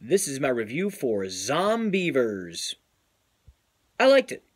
This is my review for Zombeavers. I liked it.